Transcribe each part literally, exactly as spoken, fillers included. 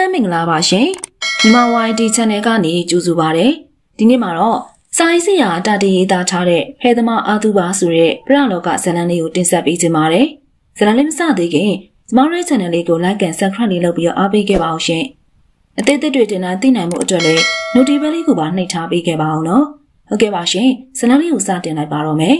မင်္ဂလာပါရှင်ညီမ ဝိုင် တီ channel ကနေကြိုဆိုပါရစေဒီနေ့မှာတော့စာရေးဆရာအတတရေးသားထားတဲ့ဖဲသမားအာသူပါဆိုတဲ့ပရလောကဇာတ်လမ်းလေးကိုတင်ဆက်ပေးခြင်းပါတယ်ဇာတ်လမ်းလေးမစသေးခင်ကျမတို့ channel လေးကို like and subscribe လေးလုပ်ပြီးတော့အားပေးခဲ့ပါအောင်ရှင်အသေးသေးတွေတင်လာသိနိုင်မှုအတွက်လည်း notification လေးကိုပါနှိပ်ထားပေးခဲ့ပါအောင်နော်ဟုတ်ကဲ့ပါရှင်ဇာတ်လမ်းလေးကိုစတင်လိုက်ပါတော့မယ်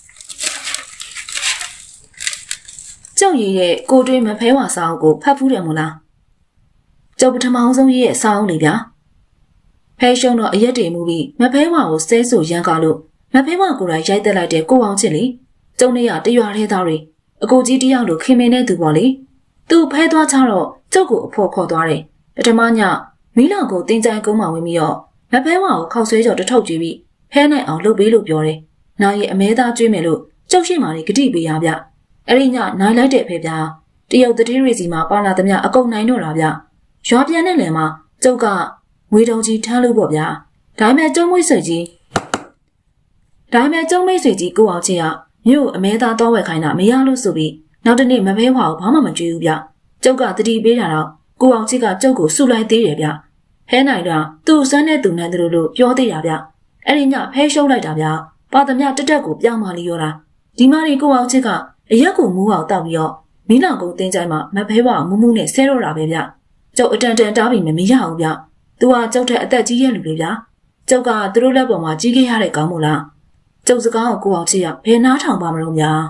ကျုပ်ရေးရဲ့ကိုတွင်းမဖဲဝါစာအုပ်ကိုဖတ်ဖူးတယ်မို့လားကျုပ်ပထမအောင်ဆုံးရေးရဲ့စာအုပ်လေးဗျာဖဲရှုံတော့အရက်တွေမှုပြီးမဖဲဝါကိုစဲဆိုရမ်းကားလို့မဖဲဝါကိုယ်တိုင်ရိုက်တက်လိုက်တဲ့ကိုအောင်ချစ်လေကျုံနေရတရွာထဲသားတွေအကိုကြီးတယောက်လိုခင်မင်းတဲ့သူပေါ့လေသူ့ဖဲသွားချတော့ကျုပ်ကိုအဖို့ခေါ်သွားတယ်ပထမညမီးလောင်ကိုတင်းကြိုင်ကုန်းမှာဝင်ပြီးတော့မဖဲဝါကိုခောက်ဆွဲကြော်တထုပ်ကြည့်ပြီးဖဲနိုင်အောင်လှုပ်ပေးလို့ပြောတယ်နောက်ရအမဲသားကျွေးမယ်လို့ကျုပ်ရှိမှနေဂတိပေးရဗျအဲ့ဒီညနိုင်လိုက်တဲ့ဖဲပြားတရုတ်တတိရီစီမှာပါလာသမျှအကုန်နိုင်တော့တာဗျရွာပြန်တဲ့လယ်မှာကျုပ်ကငွေတုံကြီးထမ်းလို့ပေါ့ဗျာဒါပေမဲ့ကျုံမွေးဆွေကြီးဒါပေမဲ့ကျုံမိတ်ဆွေကြီးကိုအောင်ချစ်ကမြို့အမဲသားတော့ဝက်ခိုင်းတာမရလို့ဆိုပြီးနောက်တနေ့မဖဲဝါကိုဘာမှမကြွေးဘူးဗျကျုပ်ကတတိပေးတာတော့ကိုအောင်ချစ်ကကျုပ်ကိုစုလိုက်သေးတယ်ဗျဖဲနိုင်တာသူ့စမ်းတဲ့သူနဲ့သူတို့လို့ပြောသေးတာဗျအဲ့ဒီညဖဲရှုံးလိုက်တာဗျပါသမျှတက်တက်ကိုပြောင်းမာလီရောတာဒီမရီကိုအောင်ချစ်ကအရက်ကိုမူးအောင်တောက်ပြီးတော့မီးလောင်ကုန်တင်းကြိုင်မှာမဖဲဝါကိုမူးမူးနဲ့ဆဲတော့တာပဲဗျကျုပ်အတန်တန်တားပြီးမမရအောင်ဗျသူကကျုပ်ထက်အသက်ကြီးရဲ့လူတွေဗျာကျုပ်ကသူတို့လက်ပေါ်မှာကြီးခဲ့ရတဲ့ကောင်းမို့လားကျုပ်စကားကိုကိုအောင်ချစ်ရဘယ်နားထောင်ပါမလို့များ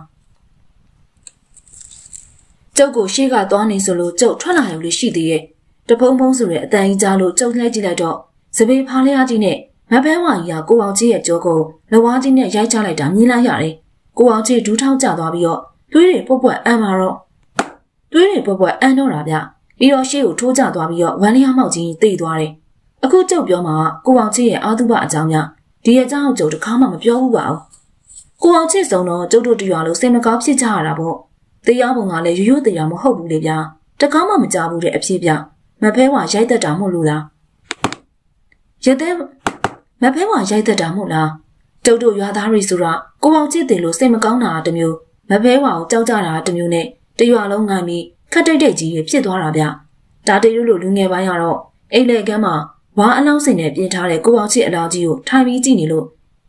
ကျုပ်ကိုရှေ့ကသွားနေဆိုလို့ကျုပ်ထွက်လာရုံလေးရှိသေးရဲ့တဖုံဖုံဆိုတဲ့အတန်ကြီးကြားလို့ကျုပ်လှည့်ကြည့်လိုက်တော့စပင်းဖားလျားကြီးနဲ့မဖဲဝါကြီးကကိုအောင်ချစ်ရဲ့ကြောကိုလဝါးကြီးနဲ့ရိုက်ချလိုက်တာမြင်လိုက်ရတယ်ကိုအောင်ချစ်ဒူးထောက်ကျသွားပြီးတော့သွေးတွေပုတ်ပွက်အမ်းမှာတော့သွေးတွေပုတ်ပွက်အမ်းတော့တာဗျပြီးတော့ရှေ့ကိုထိုးကျသွားပြီးတော့ဝမ်းလျားမောက်ကြီးတိတ်သွားတယ်အခုကျုပ်ပြောမှာကိုအောင်ချစ်ရဲ့အာသုဘအကြောင်းများဒီအကြောင်းကျုပ်တခါမှမပြောဘူးပါဘူးကိုအောင်ချစ်ဆုံးတော့ကျုပ်တို့တရွာလို့စိတ်မကောင်းဖြစ်ကြရတာပေါ့တရားပုံကလည်းရိုးရိုးတရားမဟုတ်ဘူးလေဗျာတခါမှမကြဘူးတဲ့အဖြစ်ပြမဖဲဝါရိုက်တတ်တာမဟုတ်လို့လားရတဲ့မဖဲဝါရိုက်တတ်တာမဟုတ်လားကျုပ်တို့ရွာသားတွေဆိုတာကိုအောင်ချစ်တယ်လို့စိတ်မကောင်းတာတမျိုးမဖဲဝါကိုကြောက်ကြတာတမျိုးနဲ့တရွာလုံးငိုင်းပြီးခက်တိတ်တိတ်ကြီးဖြစ်သွားတာဗျဒါတရွလို့လူငယ်ပိုင်းကတော့အိတ်လက်ကမ်းမှာဝါအလောင်းစင်နဲ့ပြင်ထားတဲ့ကိုအောင်ချစ်အလောင်းကြီးကိုထိုင်ပြီးကြည့်နေလို့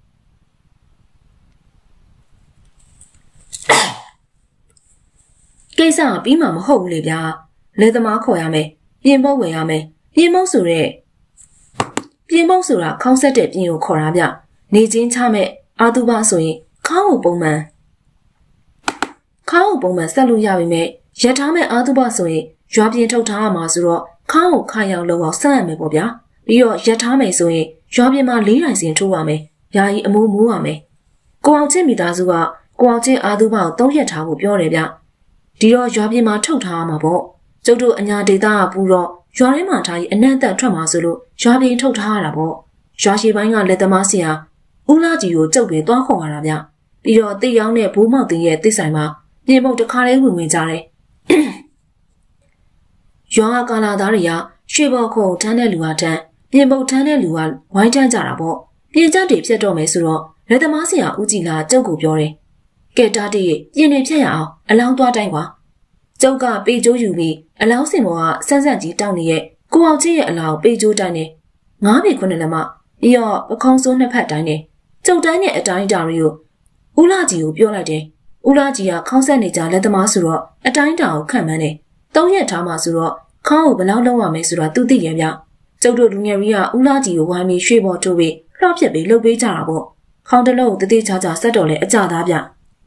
ကိစ္စကပြီးမှမဟုတ်ဘူးလေဗျာလဲသမားခေါ်ရမယ်ပြင်ပုတ်ဝင်ရမယ်ပြင်ပုတ်ဆိုတဲ့ပြင်ပုတ်ဆိုတာခေါင်းဆက်တဲ့ပြင်ကိုခေါ်တာဗျနေချင်းချမဲ့အာသူဘဆိုရင်ခေါင်းကိုပုံမှန်ခေါင်းကိုပုံမှန်ဆက်လို့ရပြီမဲ့ရထားမဲ့အာသူဘဆိုရင်ရွာပြင်ထုတ်ထားရမှာဆိုတော့ခေါင်းကိုခိုင်အောင်လုပ်အောင်ဆက်ရမယ်ပေါ့ဗျာပြီးတော့ရထားမယ်ဆိုရင်ရွာပြင်မှာလေးတိုင်စင်ထိုးရမယ်ယာယီအမိုးမိုးရမယ်ကိုအောင်ချင်းမိသားစုကကိုအောင်ချင်းအာသူဘကိုသုံးရက်ထားဖို့ပြောတယ်ဗျဒီတော့ရွာပြင်မှာထုတ်ထားရမှာပေါ့ကျုပ်တို့အညာဒေသကပူတော့ရွာထဲမှာထားပြီးအနံ့သက်ထွက်မှာဆိုလို့ရွာပြင်ထုတ်ထားရတာပေါ့ရွာရှိပိုင်းကလက်သမားဆရာဦးလာကြီးကိုကျုပ်တွေတွားခေါ်ရတာဗျပြီးတော့တိတ်ရောင်းတဲ့ဘိုးမောက်တင်ရဲ့တစ်ဆိုင်မှာပြင်ပုတ်တစ်ခါလေးဝင်ဝင်ကြတယ်ရွာကာလာသားတွေကရွှေဘော်ခုံထမ်းတဲ့လူဟာထမ်းပြင်ပုတ်ထမ်းတဲ့လူဟာဝိုင်းထမ်းကြတာပေါ့ပြင်ကျတွေဖြတ်တော့မယ်ဆိုတော့လက်သမားဆရာဦးကြည်လာကျုပ်ကိုပြောတယ်ကဲတားတီးပြင်နေဖြတ်ရအောင်အလောင်းသွားတိုင်းကွာကျုပ်ကပေကျိုးယူပြီးအလောင်းစင်ပေါ်ကဆန်းဆန်းကြီးတောင်းနေရဲ့ကိုအောင်ချစ်ရဲ့အလောင်းပေကျိုးတိုင်းနေငါးပေခုနှစ်လက်မပြီးတော့ပခုံးစိုးနှစ်ဖက်တိုင်းနေကျုပ်တိုင်းနဲ့အတိုင်းတာတွေကိုဦးလာကြီးကိုပြောလိုက်တယ်ဦးလာကြီးကခေါင်းဆက်နေကြလက်သမားဆိုတော့အတိုင်းတာကိုခံမှန်းတယ်သုံးရက်ထားမှဆိုတော့ခေါင်းကိုဘယ်လောက်လုံးရမယ်ဆိုတာသူသိရဗျကျုပ်တို့လူငယ်ကြီးကဦးလာကြီးကိုဝိုင်းပြီးရွှေပေါ်ထိုးပြီးလှော့ပြစ်ပြီးလှုပ်ပေးကြတာပေါ့ခေါင်းတလုံးကိုတတိချာချာဆက်တော်လဲအကြသားဗျ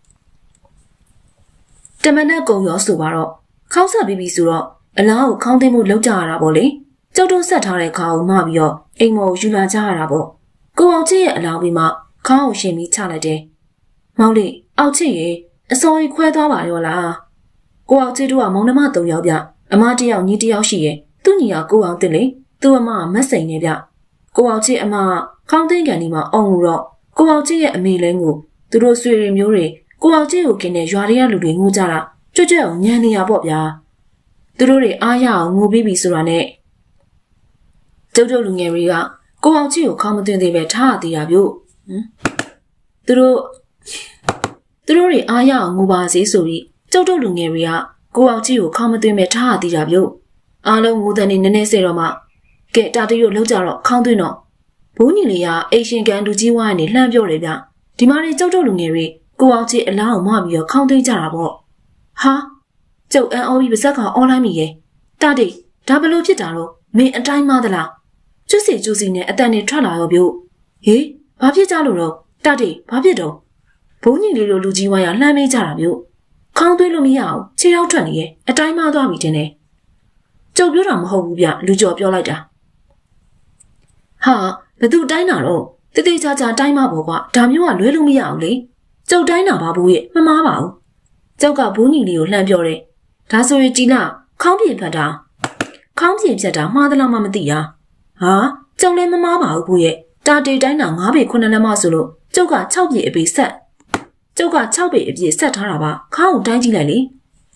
တမနက်ကုံရောဆိုပါတော့ခေါင်းဆက်ပြီးပြီဆိုတော့အလားကိုခေါင်းသိမ်းမှုလောက်ကြရတာပေါ့လေကျုပ်တို့ဆက်ထားတဲ့ခါကိုမှပြီးတော့အိမ်မော်ယူလာကြရတာပေါ့ကိုအောင်ချစ်ရဲ့အလောင်းပြီးမှခေါင်းကိုရှင်ပြီးချလိုက်တယ်မောင်လေးအောက်ချစ်ရေအစောကြီးခွဲသွားပါရောလားကိုအောင်ချစ်တို့ကမောင်နှမ၃ယောက်ဗျအမတယောက်ညီတယောက်ရှိရဲ့သူ့ညီကကိုအောင်တင်လေသူ့အမကမက်စိန်နေဗျကိုအောင်ချစ်အမခေါင်းသိမ်းကန်ဒီမှာအောင်လို့တော့ကိုအောင်ချစ်ရဲ့အမေလဲငိုသူတို့ဆွေတွေမျိုးတွေကိုအောင်ချစ်ကိုกินတဲ့ရွာတွေကလူတွေငိုကြတာကြွကြွအောင်ညံနေရပေါ့ဗျာသူတို့တွေအားရအောင်ငိုပြီးပြီဆိုတာနဲ့ကျုပ်တို့လူငယ်တွေကကိုအောင်ချစ်ကိုခေါင်းမသွင်းသေးပဲထားရသေးတာဗျဟမ်သူတို့သူတို့တွေအားရအောင်ငိုပါစေဆိုပြီးကျုပ်တို့လူငယ်တွေကကိုအောင်ချစ်ကိုခေါင်းမသွင်းပဲထားရသေးတာဗျအားလုံးငိုတဲ့နေနည်းနည်းစေတော့မှကဲတာတီတို့လောက်ကြတော့ခေါင်းသွင်းတော့ဘိုးညီလေးကအိမ်ရှင်ကန်လူကြီးဝိုင်းနေလှမ်းပြောတယ်ဗျဒီမှာနေကျုပ်တို့လူငယ်တွေကိုအောင်ချစ်အလားအောင်မပြီးတော့ခေါင်းသွင်းကြတာပေါ့ဟာကျုပ်အန်အော်ပြီးပါဇက်ကအော်လိုင်းမိရဲ့တာတီဒါဘလို့ဖြစ်တာတော့မင်းအတိုင်းမသလားကျွတ်စီကျွတ်စီနဲ့အတန်နေထွက်လာရောပြုတ်ဟေးဘာဖြစ်ကြလို့တော့တာတီဘာဖြစ်တော့ဘိုးညီလေးတို့လူကြီးဝိုင်းကလှမ်းမေးကြတာပြုတ်ခေါင်းသွင်းလို့မရအောင်ခြေထောက်ထွက်နေရဲ့အတိုင်းမသွားပြီတင်တယ်ကျုပ်ပြောတာမဟုတ်ဘူးဗျလူကျော်ပြောလိုက်တာဟာဘသူတိုင်းတာတော့တိတိကျကျတိုင်းမပေါ်ကဒါမျိုးကလွဲလို့မရအောင်လေကျုပ်တိုင်းတာဘာဘူးရဲ့မမားပါဘူးကျုပ်ကဘိုးညီလေးကိုလှမ်းပြောတယ်ဒါဆိုရင်ជីနာခေါင်းပြင်ဖတ်တာခေါင်းပြင်ဖြတ်တာမှားသလားမှမသိရဟာကျုပ်လည်းမမားပါဘူးဘူးရဲ့တာတေတိုင်းတာ၅ပေခုနှစ်လက်မဆိုလို့ကျုပ်က၆ပေအပေဆက်ကျုပ်က၆ပေအပြည့်ဆက်ထားတာပါခေါင်းကိုတိုင်းကြည့်လိုက်လေ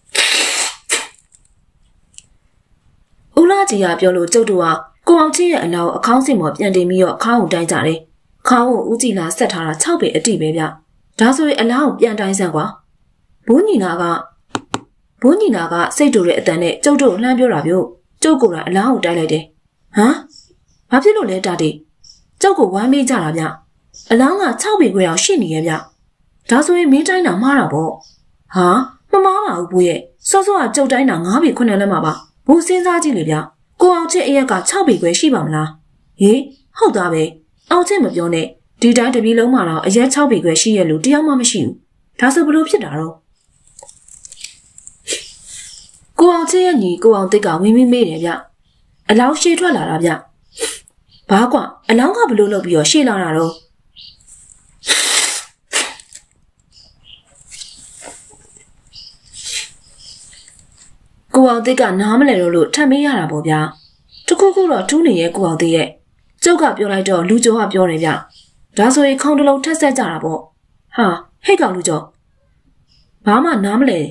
ဦးလာကြီးကပြောလို့ကျုပ်တို့ကကိုအောင်ချစ်ရဲ့အလောင်းအခေါင်းစင်ပေါ်ပြန်တင်ပြီးတော့ခေါင်းကိုတိုင်းကြတယ်ခေါင်းကိုဦးကြည်လာဆက်ထားတာ၆ပေအတိပဲဗျဒါဆိုရင်အလောင်းကိုပြန်တိုင်းစမ်းကွာဘိုးညီနာကဘိုးညီနာကစိတ်တူတဲ့အတန်နဲ့ကျုပ်တို့လှမ်းပြောတာမျိုးကျုပ်ကိုယ်ကအလောင်းကိုတိုင်းလိုက်တယ်ဟမ်ဘာဖြစ်လို့လဲတာတီကျုပ်ကိုဝမ်းမေးကြတာဗျအလောင်းက၆ပေခွဲအောင်ရှိနေရဲ့ဗျဒါဆိုရင်မင်းတိုင်းတာမှားတာပေါ့ဟာမမားပါဘူးဘိုးရဲ့စောစောကကျုပ်တိုင်းတာ၅ပေခုနှစ်လက်မှာပါဘိုးစဉ်းစားကြည့်လေဗျကိုအောင်ချစ်အရက်က၆ပေခွဲရှိပါမလားဟေးဟုတ်သားပဲအောင်ချစ်မပြောနဲ့ဒီတိုင်းတပီးလုံးမှာတော့အရက်၆ပေခွဲရှိရဲ့လို့တယောက်မှမရှိဘူးဒါဆိုဘလို့ဖြစ်တာတော့ကိုအောင်ချစ်ရဲ့ညီကိုအောင်တိတ်ကဝင်းဝင်းမေးတယ်ဗျအလောင်းရှေ့ထွက်လာတာဗျဘာကွာအလောင်းကဘလို့လုပ်ပြီးတော့ရှေ့လာတာတော့ကိုအောင်တိတ်ကနားမလဲတော့လို့ထပ်မေးရတာပေါ့ဗျာတခုခုတော့ထူးနေရဲ့ကိုအောင်တိတ်ရဲ့ကျုပ်ကပြောလိုက်တော့လူကျော်ကပြောတယ်ဗျဒါဆိုရင်ခေါင်းတစ်လုံးထက်ဆက်ကြတာပေါ့ဟာဟဲ့ကောင်လူကျော်ဘာမှနားမလဲ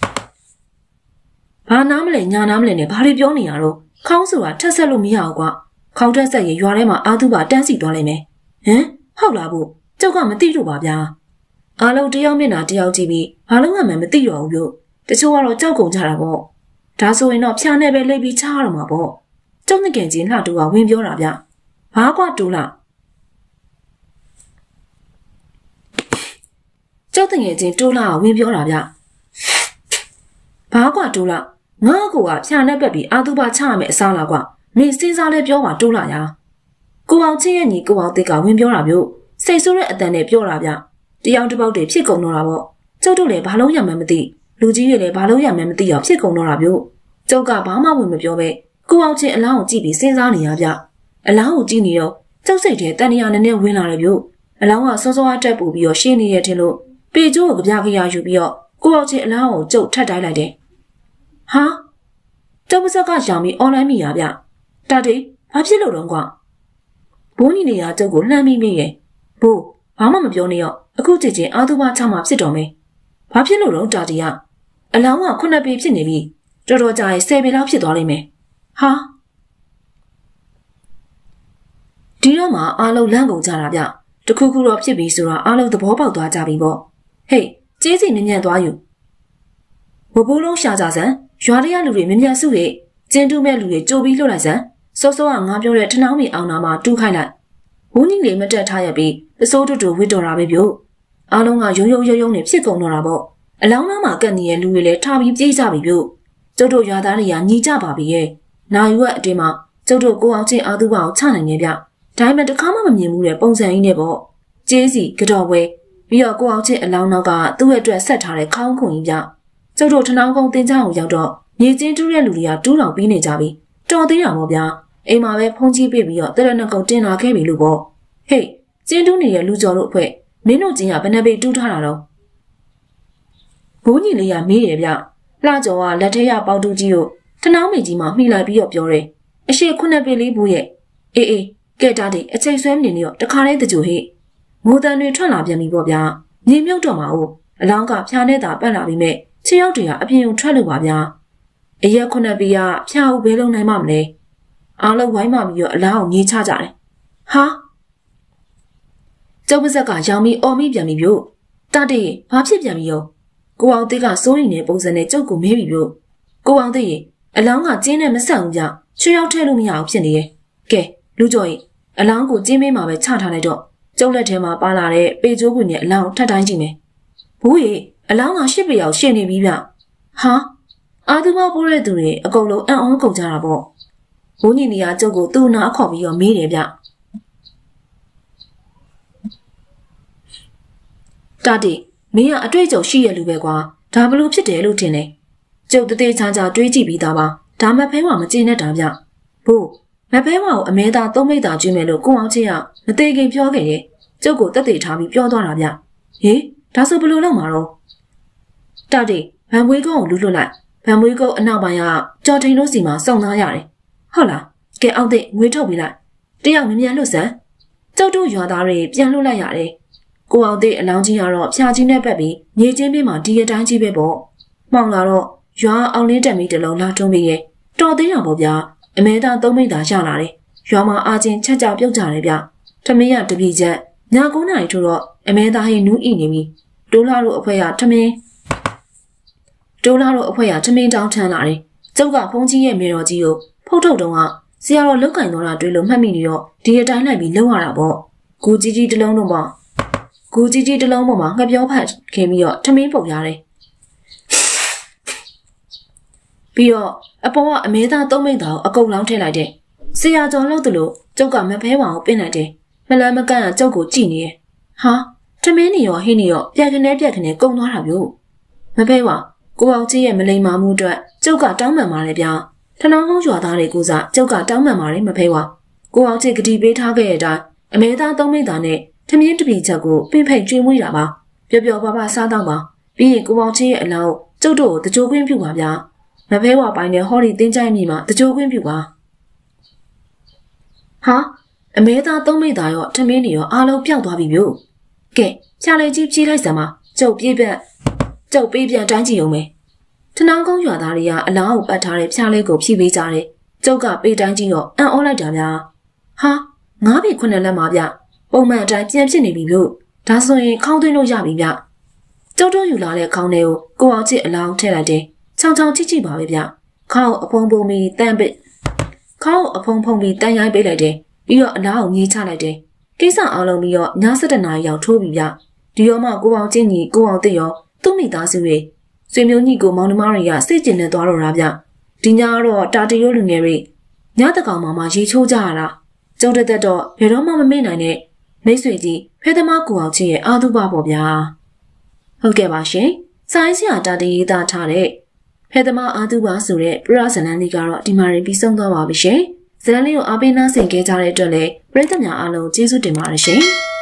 ဘာနားမလဲညာနားမလဲနဲ့ဘာတွေပြောနေရတော့ခေါင်းဆိုတာထက်ဆက်လို့မရအောင်ကွာခေါင်းထက်ဆက်ရင်ရွာထဲမှာအာသူပါတန်းစီသွားလိမ့်မယ်ဟမ်ဟုတ်လားဘူးကျုပ်ကမသိတော့ပါဗျာအားလုံးတယောက်မျက်နှာတယောက်ကြည့်ပြီးဘာလို့မှမသိတော့ဘူးလို့တချို့ကတော့ကြောက်ကုန်ကြတာပေါ့ဒါဆိုရင်တော့ဖျားနဲ့ပဲလိပ်ပြီးချားရမှာပေါ့ကျုပ်ငကင်ကြီးလှတူကဝင်ပြောတာဗျဘာကွာတူလားကျုပ်တငယ်ချင်းတူလာဝင်ပြောတာဗျဘာကွာတူလားငါ့ကိုကဖျားနဲ့ပက်ပြီးအာသူပါချရမယ်အစားလားကွာမင်းစဉ်းစားလဲပြောပါတူလာရာကိုအောင်ချင်းရဲ့ညီကိုအောင်တိတ်ကဝင်ပြောတာမျိုးစိတ်ဆိုးတဲ့အတန်နဲ့ပြောတာဗျတယောက်တစ်ပေါက်တည်းဖြစ်ကုန်တော့တာပေါ့ကျုပ်တို့လည်းဘာလို့ရမှန်းမသိလူကြီးတွေလည်းဘာလို့ရမှန်းမသိအောင်ဖြစ်ကုန်တော့တာမျိုးကျုပ်ကဘာမှဝင်မပြောပဲကိုအောင်ချင်းအလောင်းကိုကြည့်ပြီးစဉ်းစားနေရဗျအလောင်းကိုကြည့်နေတော့ကျုပ်စိတ်ထဲတန်တရာနဲ့နဲ့ဝင်လာတယ်ဗျအလောင်းကစောစောအတက်ပူပြီးတော့ရှင်းနေရတဲ့လို့ပေကျိုးကိုကြပြခရယူပြီးတော့ကိုအောင်ချင်းအလောင်းကိုကျုပ်ထပ်တိုင်းလိုက်တယ်ဟာကျုပ်ပါဇက်ကရောင်ပြီးအွန်လိုင်းမိရဗျတာတီဘာဖြစ်လို့တော့ကွာဘိုးညီနေရကျုပ်ကိုလှမ်းမိမိရဲ့ဘိုးဘာမှမပြောနေတော့အခုကြည့်ချင်းအာသူဘချမှဖြစ်တော်မယ်ဘာဖြစ်လို့တော့တာတီကအလောင်းကခုနှစ်ပေဖြစ်နေပြီတော်တော်ကြာရင်ဆယ်ပေလောက်ဖြစ်သွားလိမ့်မယ်ဟာဒီတော့မှအားလုံးလန့်ကုန်ကြတာဗျတခုခုတော့ဖြစ်ပြီဆိုတော့အားလုံးသဘောပေါက်သွားကြပြီပေါ့ဟေးကျေးစီမြ мян သွားယူဝဘိုးလုံးရှာကြစမ်းရွာတွေကလူတွေမြ мян စုရဲ့ကျင်းတူးမဲ့လူတွေကြိုပြီးလှုပ်လိုက်စမ်းစောစောကငါပြောတဲ့ထနှောင်းမီအောင်နာမှာတူးခိုင်းလိုက်ဘိုးကြီးလေးမတက်ထားရပြီးအစိုးတူတူဝစ်တော်တာပဲပြုတ်အားလုံးကယုံယုံယုံယုံနဲ့ဖြစ်ကုန်တော့တာပေါ့အလောင်းသားမှာကက်နေတဲ့လူတွေလည်းထားပြီးပြေးကြပြီပြုတ်ကျုပ်တို့ရွာသားတွေကညီကြပါပြီရဲ့နာယူရဲ့အတင်းမှာကျုပ်တို့ကိုအောင်ချင်းအာသူဘအောင်ချနိုင်နေဗျဒါပေမဲ့တခါမှမမြင်ဘူးတဲ့ပုံစံကြီးနဲ့ပေါ့ကျေးစီကြော်ပွဲပြီးတော့ကိုအောင်ချင်းအလောင်းနောက်ကသူ့ရဲ့အတွက်ဆက်ထားတဲ့ခေါင်းခုံကြီးဗျကျုပ်တို့ထနှောင်းကုန်းတင်ချောင်းကိုရောက်တော့မြေချင်းတူးတဲ့လူတွေကတူးတော်ပြီးနေကြပြီတော်သေးတာပေါ့ဗျာအိမ်မှာပဲဖုန်းကြီးပြပြီးတော့တရဏကုန်းတင်လာခဲ့ပြီလို့ပေါ့ဟေးကျင်းတူးနေတဲ့လူကျော်တို့အဖွဲ့မင်းတို့ချင်းကဘယ်နှပေတူးထားတာတော့ဘိုးကြီးလေးကမေးတယ်ဗျလှကျော်ကလက်ထဲရပေါတူးကြီးကိုထနှောင်းမိကြီးမှမှီလိုက်ပြီးတော့ပြောတယ်အရှိခုနှစ်ပေလေးဘူးရဲ့အေးအေးကဲတားတဲ့အချိန်ဆွဲမနေတော့တခါတည်းတကြိုဟေ့ငိုတန်တွေထွက်လာပြန်ပြီပေါ့ဗျာညီမြုပ်တော့မှာဟုတ်အလောင်းကဖျားနေတာပတ်လာပြီးမဲ့ခြေရောက်တွေကအပြင်ကိုထွက်လို့ပါဗျာအရက်ခုနှစ်ပေကဖျားဦးဘဲလုံးနိုင်မှမလဲအားလုံးဝိုင်းမှပြီးတော့အလောင်းကိုညီချကြတယ်ဟာကျုပ်ပါဇက်ကရောင်ပြီးအော်မိပြန်ပြီဗျတားတဲ့ဘာဖြစ်ပြန်ပြီရောကိုအောင်သေးကစိုးရိမ်နေပုံစံနဲ့ကျုပ်ကိုမေးပြီဗျကိုအောင်သေးအလောင်းကကျင်းနဲ့မဆက်ဘူးဗျချွေရောက်ထဲလို့မရအောင်ဖြစ်နေရဲ့ကဲလူကြော်ရင်အလောင်းကိုကျင်းပေးမှာပဲချထားလိုက်တော့ကျုပ်လက်ထဲမှာပါလာတဲ့ပေကျိုးခွင်နဲ့အလောင်းထပ်တိုင်းကြည့်မယ်ဘူးရီအလောင်းကရှစ်ပေရောက်ရှင်းနေပြီဗျဟာအာသူမပိုးတဲ့သူတွေအကုန်လုံးအံ့ဩကုန်ကြတာပေါ့ဘိုးညီနေကကျုပ်ကိုသူ့နာအခေါ်ပြီးတော့မေးတယ်ဗျတာတီမင်းကအတွေ့အကြုံရှိရလူပဲကွာဒါဘလို့ဖြစ်တယ်လို့ထင်တယ်ကျုပ်တသေးချာချာတွေးကြည့်ပြီးသားပါဒါမှဖဲဝါမကျေနပ်တာဗျဘို့မဖဲဝါကိုအမဲသားသုံးမိတာကျွေးမယ်လို့ကိုအောင်ချင်းကမသေးခင်ပြောခဲ့ရဲ့ကျုပ်ကိုတက်သေးထားပြီးပြောသွားတာဗျဟေးဒါဆိုဘလို့လုပ်မှာတော့တာတီဗန်မွေးကုန်းကိုလူလွတ်လိုက်ဗန်မွေးကုန်းအနောက်ပိုင်းကကြော်ထိန်တို့စီမှာစုံသားရတယ်ဟုတ်လားကဲအောင်သိငွေထုတ်ပေးလိုက်တယောက်မြန်မြန်လွတ်စမ်းကျုပ်တို့ရွာသားတွေပြန်လွတ်လိုက်ရတယ်ကိုအောင်သိအလောင်းကြီးကတော့ဖြာကြီးနဲ့ပတ်ပြီးမြေချင်းပြင်းမှာဒီရတိုင်းကြီးပဲပေါ့မှောင်လာတော့ရွာအောင်လင်းတက်မီတလုံးလာထုံးပြီးရဲ့တော်သေးတာပေါ့ဗျာအမဲသားသုံးမိတာရလာတယ်ရွာမှာအာချင်းချက်ကြပြုတ်ကြတယ်ဗျထမင်းရတပီချက်ည၉နာရီထို့တော့အမဲသားဟင်းနူးဤနေပြီတိုးလာတို့အဖွဲရထမင်းတိုးလာတို့အဖွဲရထမင်းတောင်းထမ်းလာတယ်ကျုပ်ကဖုန်းကြီးရဲ့မေတော်ကြီးကိုဖုတ်ထုတ်တုံးကဆရာတော်လုတ်ကင်တော်တာတွေ့လို့မှတ်မိနေတော့ဒီအတိုင်းလိုက်ပြီးလုံရတာပေါ့ဂူကြီးကြီးတစ်လုံးတော့ပေါ့ဂူကြီးကြီးတစ်လုံးပေါ်မှာငှက်ပြောဖတ်ခင်ပြီးတော့ထမင်းပုတ်ရတယ်ပြီးတော့အပေါ်ကအမဲသားသုံးမိတာကိုအကုန်လောင်းထည့်လိုက်တယ်ဆရာကျော်လို့တလို့ကျုပ်ကမဖဲဝါကိုပင့်လိုက်တယ်မလန်းမကန့်ကကျုပ်ကိုကြည့်နေရဲ့ဟာထမင်းနေရောဟင်းနေရောပြက်ခနဲပြက်ခနဲကုံသွားတာမျိုးမဖဲဝါကိုအောင်ကြီးရဲ့မလိမ္မာမှုအတွက်ကျုပ်ကတောင်းပန်ပါတယ်ဗျာထနောင်းကုန်းရွာသားတွေကိုစားကျုပ်ကတောင်းပန်ပါတယ်မဖဲဝါကိုအောင်ကြီးဂတိပေးထားခဲ့တဲ့အတိုင်းအမဲသားသုံးမိတာနဲ့ထမင်းတပီချက်ကိုပင့်ဖိတ်ကျွေးမွေးတာပါပျော်ပျော်ပါပါစားတော့ပါပြီးရင်ကိုအောင်ကြီးရဲ့အလောင်းကျုပ်တို့ကိုတကြိုခွင့်ပြုပါဗျာမဖဲဝါပိုင်းနဲ့ဟော်ဒီတင်းချိုင်းမြေမှာတကြိုခွင့်ပြုပါဟာအမဲသားသုံးမိတာရောထမင်းတွေရောအားလုံးပျောက်သွားပြီမျိုးကဲဖြာလိုက်ကြီးပြေးလိုက်စမ်းပါကျုပ်ပြေးပြက်ကျုပ်ပေးပြန်တိုင်းကြည့်အောင်မယ်ထနောင်းကုန်းရွာသားတွေကအလောင်းကိုပတ်ထားတဲ့ဖြာလေးကိုဖြီးပေးကြတယ်ကျုပ်ကပေးတိုင်းကြည့်တော့အံ့ဩလိုက်တာများဟာငါးပေခုနှစ်လက်မှာဗျပုံမှန်အတိုင်းပြန်ဖြစ်နေပြီမျိုးဒါဆိုရင်ခေါင်းသွင်းလို့ရပြီဗျကျုပ်တို့ယူလာတဲ့ခေါင်းတွေကိုကိုအောင်ချစ်အလောင်းထည့်လိုက်တယ်ချောင်းချောင်းချစ်ချစ်ပါပဲဗျခေါင်းအဖုံဖုံပြီးတန့်ပစ်ခေါင်းအဖုံဖုံပြီးတန်ရိုင်းပေးလိုက်တယ်ပြီးတော့အလောင်းကိုမြေးချလိုက်တယ်ကိစ္စအောင်လုံးပြီးတော့ည၁၁နာရီရောက်ထိုးပြီဗျဒီရောမှကိုအောင်ချင်းကြီးကိုအောင်သိရောသူ့မိသားစုတွေဆွေမျိုးညီကိုမောင်နှမတွေကစိတ်ကျဉ်နေသွားတော့တာဗျဒီညတော့တာတီရိုးလူငယ်တွေညတကောင်မှမှရေချိုးကြရတာကျုံတက်တက်တော့ဘယ်တော့မှမမေ့နိုင်တဲ့မိတ်ဆွေကြီးဖဲသမားကိုအောင်ချင်းရဲ့အာသုဘပေါ့ဗျာဟုတ်ကဲ့ပါရှင်ဆိုင်းစရာတာတီရေးသားထားတဲ့ဖဲသမားအာသုဘဆိုတဲ့ပရဇလန်လေးကတော့ဒီမှာရင်ပြီးဆုံးသွားပါပြီရှင်ဇလန်လေးကိုအားပေးနှဆင်ခဲ့ကြတဲ့အတွက်လည်းပရိသတ်များအားလုံးကျေးဇူးတင်ပါတယ်ရှင်